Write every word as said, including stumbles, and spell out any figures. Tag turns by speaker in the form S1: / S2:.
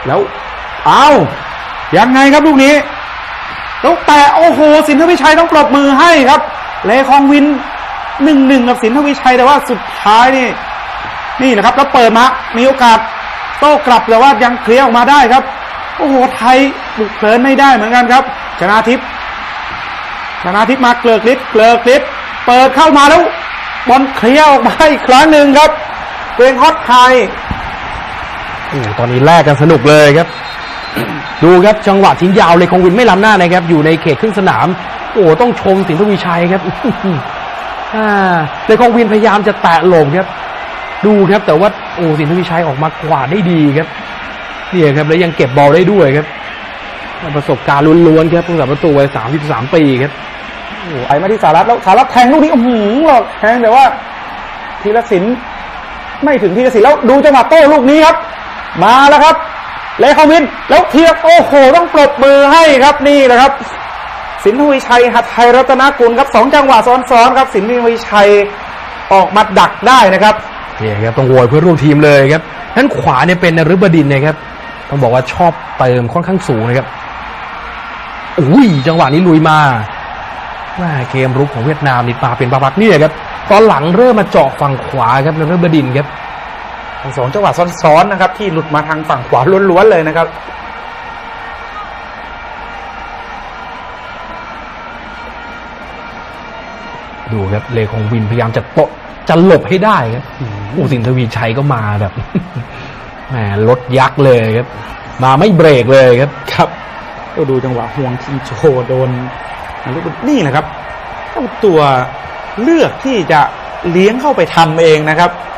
S1: แล้วเอายังไงครับลูกนี้แล้วแต่โอ้โหสินทวิชัยต้องปรบมือให้ครับเลคองวินหนึ่งหนึ่งกับสินทวิชัยแต่ว่าสุดท้ายนี่นี่นะครับแล้วเปิดมามีโอกาสโต้กลับแต่ว่ายังเคลียร์ออกมาได้ครับโอ้โหไทยบุกเพลินไม่ได้เหมือนกันครับชนาทิพย์ชนาทิพย์มาเกลือกฤทธิ์เกลือกฤทธิ์เปิดเข้ามาแล้วบอลเคลียร์ออกมาอีกครั้งหนึ่งครับเป็นฮอตไทย
S2: โอ้ตอนนี้แลกกันสนุกเลยครับ ดูครับจังหวะทิ้งยาวเลยคงวินไม่ล้ำหน้านะครับอยู่ในเขตครึ่งสนามโอ้ต้องชมสินทวีชัยครับ อ่าเลยคงวินพยายามจะแตะหลบครับดูครับแต่ว่าโอ้สินทวีชัยออกมากวาดได้ดีครับเนี่ยครับแล้วยังเก็บบอลได้ด้วยครับประสบการณ์ล้วนๆครับผู้รักษาประตูวัยสามสิบสามปีครับ
S1: โอ้ไอ้มาที่สารัตแล้วสารัตแทงลูกนี้อื้อหือหรอกแทงแต่ว่าธีรศิลป์ไม่ถึงธีรศิลป์แล้วดูจังหวะโต้ลูกนี้ครับมาแล้วครับเลคองวินแล้วเทียบโอ้โหต้องปรบมือให้ครับนี่แหละครับสินทวีชัยหัตถ์ไทยรัตนกุลครับสองจังหวะซ้อนๆครับสินทวีชัยออกมาดักได้นะครับ
S2: นี่ครับต้องโวยเพื่อร่วมทีมเลยครับด้านขวาเนี่ยเป็นนฤบดินทร์นะครับต้องบอกว่าชอบเติมค่อนข้างสูงนะครับอุ้ยจังหวะนี้ลุยมาว่าเกมรุกของเวียดนามนี่ปาเป็นปาปักนี่ครับตอนหลังเริ่มมาเจาะฝั่งขวาครับนฤบดินทร์ครับ
S1: สองจังหวะซ้อนๆนะครับที่หลุดมาทางฝั่งขวาล้วนๆเลยนะครับ
S2: ดูครับเลคองวินพยายามจะโตะจะหลบให้ได้ครับอูสินทวีชัยก็มาแบบแหมรถยักษ์เลยครับมาไม่เบรกเลยครับ
S1: ครับก็ดูจังหวะห่วงชิงโชโดนนี่แหละครับเจ้าตัวเลือกที่จะเลี้ยงเข้าไปทำเองนะครับ